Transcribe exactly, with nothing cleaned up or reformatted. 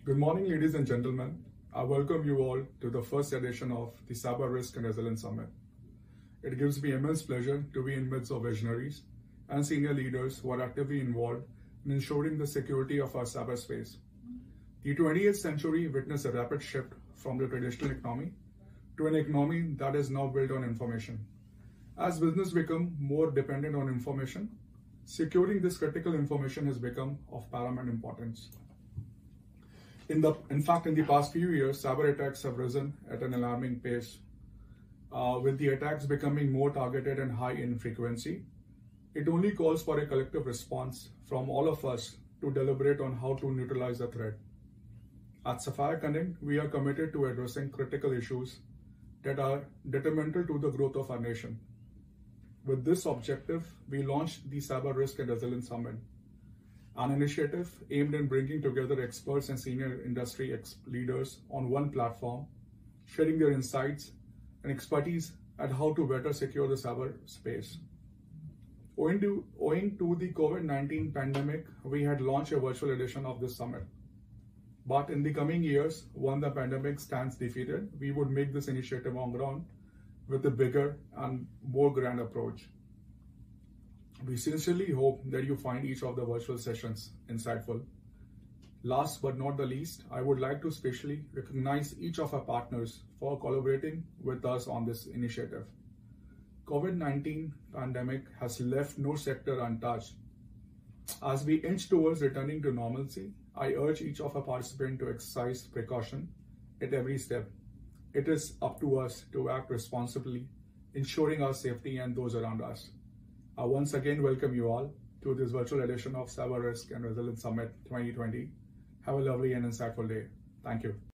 Good morning, ladies and gentlemen. I welcome you all to the first edition of the Cyber Risk and Resilience Summit. It gives me immense pleasure to be in midst of visionaries and senior leaders who are actively involved in ensuring the security of our cyberspace. The twenty-eighth century witnessed a rapid shift from the traditional economy to an economy that is now built on information. As business become more dependent on information, securing this critical information has become of paramount importance. In, the, in fact, in the past few years, cyber attacks have risen at an alarming pace, uh, with the attacks becoming more targeted and high in frequency. It only calls for a collective response from all of us to deliberate on how to neutralize the threat. At Sapphire Connect, we are committed to addressing critical issues that are detrimental to the growth of our nation. With this objective, we launched the Cyber Risk and Resilience Summit, an initiative aimed at bringing together experts and senior industry ex leaders on one platform, sharing their insights and expertise at how to better secure the cyber space. Owing to, owing to the COVID nineteen pandemic, we had launched a virtual edition of this summit. But in the coming years, when the pandemic stands defeated, we would make this initiative on ground with a bigger and more grand approach. We sincerely hope that you find each of the virtual sessions insightful. Last but not the least, I would like to specially recognize each of our partners for collaborating with us on this initiative. COVID nineteen pandemic has left no sector untouched. As we inch towards returning to normalcy, I urge each of our participants to exercise precaution at every step. It is up to us to act responsibly, ensuring our safety and those around us. I once again welcome you all to this virtual edition of Cyber Risk and Resilience Summit twenty twenty. Have a lovely and insightful day. Thank you.